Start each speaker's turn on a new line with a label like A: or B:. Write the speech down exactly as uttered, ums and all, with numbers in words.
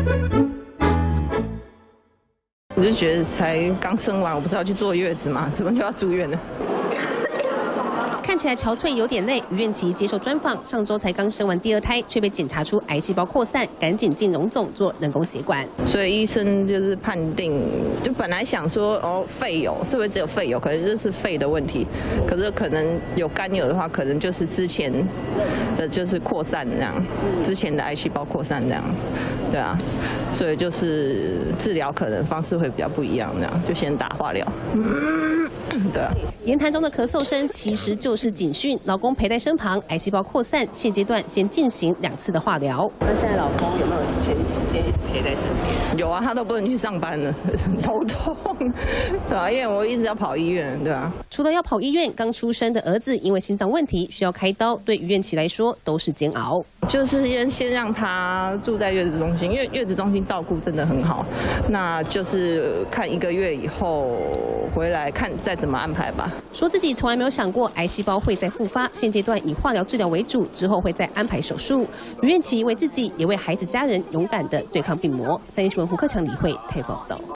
A: 我就觉得才刚生完，我不是要去坐月子吗？怎么就要住院呢？
B: 看起来憔悴有点累，于愿琪接受专访，上周才刚生完第二胎，却被检查出癌细胞扩散，赶紧进荣总做人工血管。
A: 所以医生就是判定，就本来想说哦肺有，是不是只有肺有？可能这是肺的问题，可是可能有肝有的话，可能就是之前的就是扩散这样，之前的癌细胞扩散这样，对啊，所以就是治疗可能方式会比较不一样，这样就先打化疗。对啊。
B: 言谈中的咳嗽声其实就是警讯，老公陪在身旁，癌细胞扩散，现阶段先进行两次的化疗。
C: 那现在老公有没有全时间陪在身边？
A: 有啊，他都不能去上班了，头痛，对啊，因为我一直要跑医院，对啊。
B: 除了要跑医院，刚出生的儿子因为心脏问题需要开刀，对于愿琪来说都是煎熬。
A: 就是先先让他住在月子中心，因为月子中心照顾真的很好，那就是看一个月以后回来看再怎么安排吧。
B: 说自己从来没有想过癌细胞会再复发，现阶段以化疗治疗为主，之后会再安排手术。于愿琪为自己也为孩子家人勇敢地对抗病魔。三立新闻胡克强、李慧台报道。